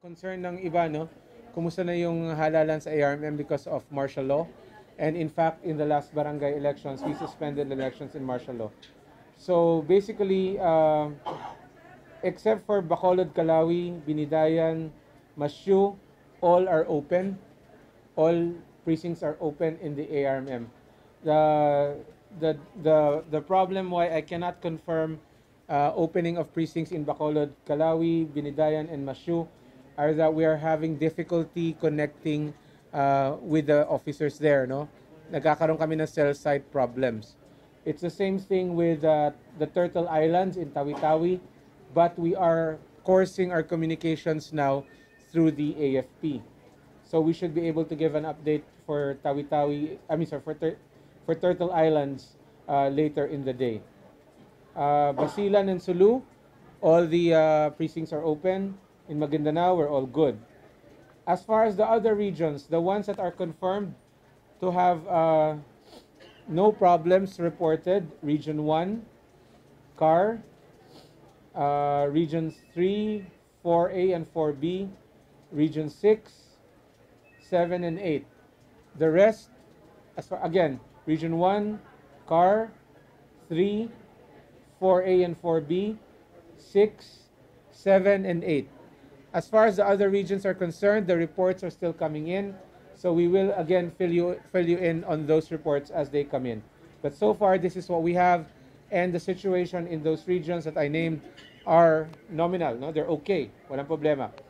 Concern ng iba, no? Kumusta na yung halalan sa ARMM because of martial law? And in fact, in the last barangay elections, we suspended elections in martial law. So basically, except for Bacolod, Calawi, Binidayan, Masyu, all are open. All precincts are open in the ARMM. The problem why I cannot confirm opening of precincts in Bacolod, Calawi, Binidayan, and Masyu are that we are having difficulty connecting with the officers there, no? Nagkakaroon kami ng cell site problems. It's the same thing with the Turtle Islands in Tawi-Tawi, but we are coursing our communications now through the AFP. So we should be able to give an update for Tawi-Tawi, for Turtle Islands later in the day. Basilan and Sulu, all the precincts are open. In Maguindanao, we're all good. As far as the other regions, the ones that are confirmed to have no problems reported, Region 1, CAR, Regions 3, 4A and 4B, Region 6, 7 and 8. The rest, again, Region 1, CAR, 3, 4A and 4B, 6, 7 and 8. As far as the other regions are concerned, the reports are still coming in. So we will again fill you in on those reports as they come in. But so far, this is what we have. And the situation in those regions that I named are nominal. No? They're okay. Walang problema.